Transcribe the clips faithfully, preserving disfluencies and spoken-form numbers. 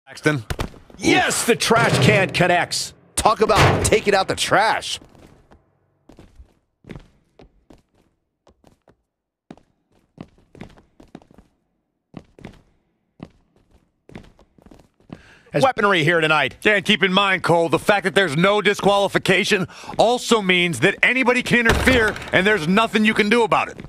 Axton. Yes, the trash can connects. Talk about taking out the trash. Weaponry here tonight. Yeah, and keep in mind, Cole, the fact that there's no disqualification also means that anybody can interfere and there's nothing you can do about it.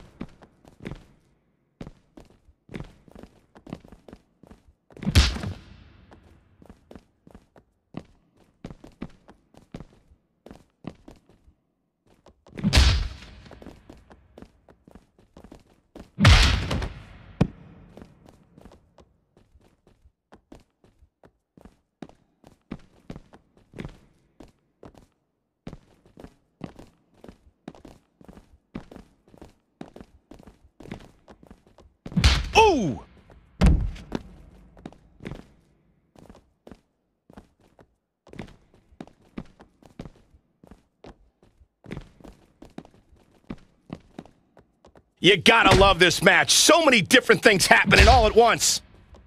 Ooh! You gotta love this match. So many different things happening all at once.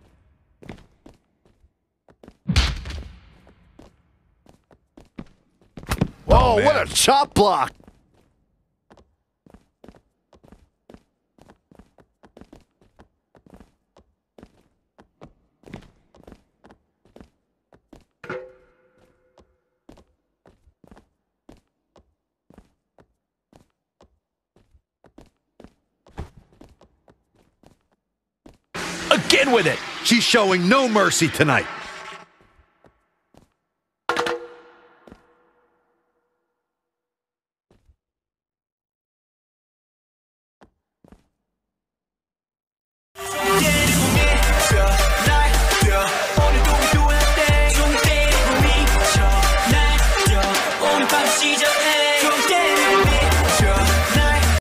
Oh, oh what a chop block. Again with it. She's showing no mercy tonight.